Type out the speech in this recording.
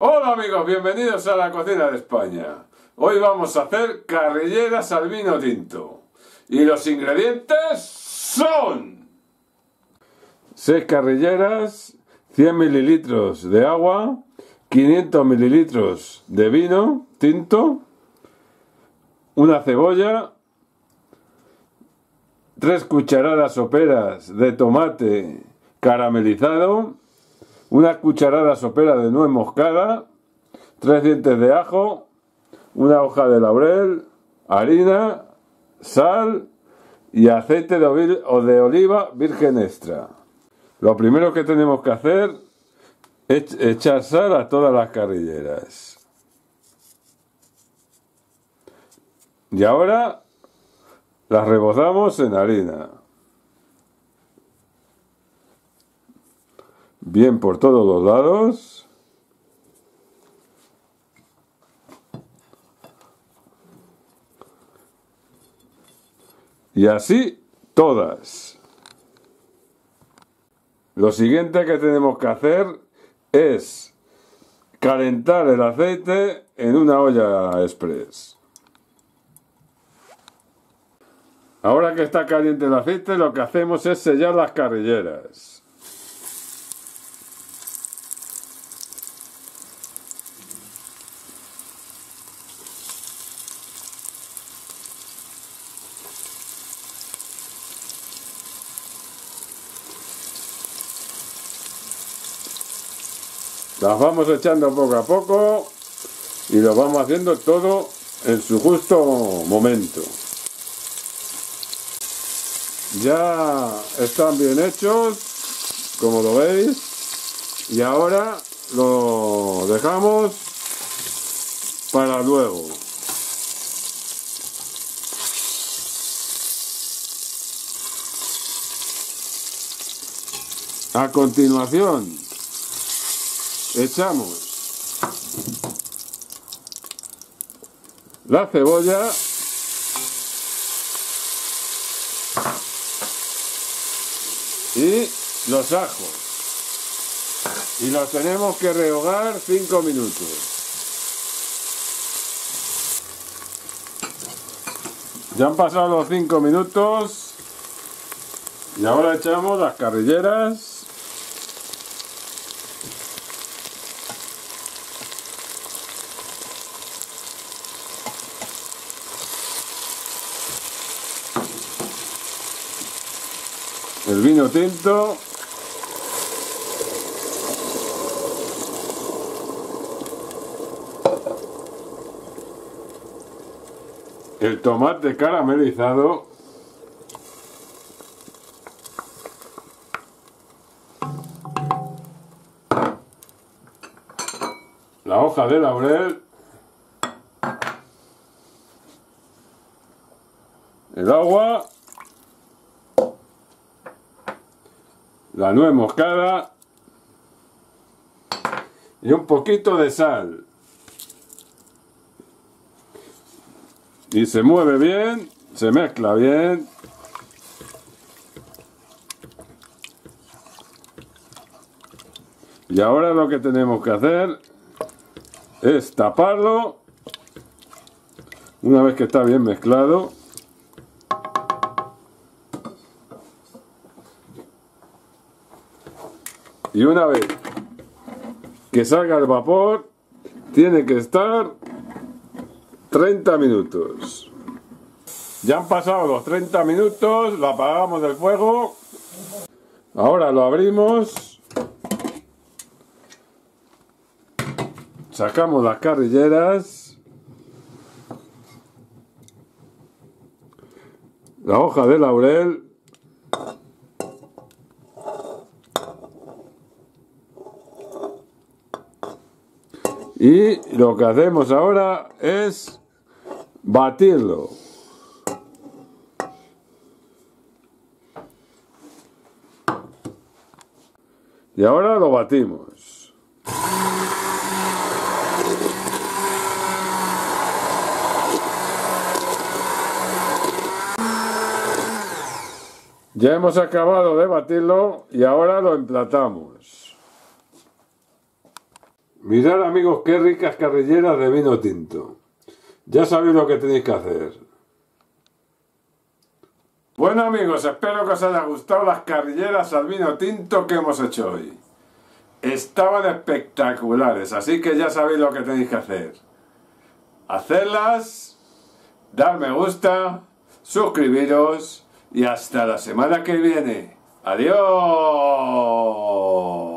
Hola amigos, bienvenidos a la cocina de España. Hoy vamos a hacer carrilleras al vino tinto. Y los ingredientes son 6 carrilleras, 100 mililitros de agua, 500 mililitros de vino tinto, una cebolla, 3 cucharadas soperas de tomate caramelizado, una cucharada sopera de nuez moscada, 3 dientes de ajo, una hoja de laurel, harina, sal y aceite de oliva virgen extra. Lo primero que tenemos que hacer es echar sal a todas las carrilleras. Y ahora las rebozamos en harina. Bien por todos los lados. Y así todas. Lo siguiente que tenemos que hacer es calentar el aceite en una olla express. Ahora que está caliente el aceite, lo que hacemos es sellar las carrilleras. Las vamos echando poco a poco y lo vamos haciendo todo en su justo momento. Ya están bien hechos, como lo veis, y ahora lo dejamos para luego. A continuación, echamos la cebolla y los ajos y los tenemos que rehogar 5 minutos. Ya han pasado los 5 minutos y ahora echamos las carrilleras. El vino tinto, el tomate caramelizado, la hoja de laurel, el agua, la nuez moscada y un poquito de sal. Y se mueve bien, se mezcla bien. Y ahora lo que tenemos que hacer es taparlo una vez que está bien mezclado. Y una vez que salga el vapor, tiene que estar 30 minutos. Ya han pasado los 30 minutos, lo apagamos del fuego. Ahora lo abrimos. Sacamos las carrilleras. La hoja de laurel. Y lo que hacemos ahora es batirlo. Y ahora lo batimos. Ya hemos acabado de batirlo y ahora lo emplatamos. Mirad, amigos, qué ricas carrilleras de vino tinto. Ya sabéis lo que tenéis que hacer. Bueno, amigos, espero que os haya gustado las carrilleras al vino tinto que hemos hecho hoy. Estaban espectaculares, así que ya sabéis lo que tenéis que hacer. Hacerlas, dar me gusta, suscribiros y hasta la semana que viene. ¡Adiós!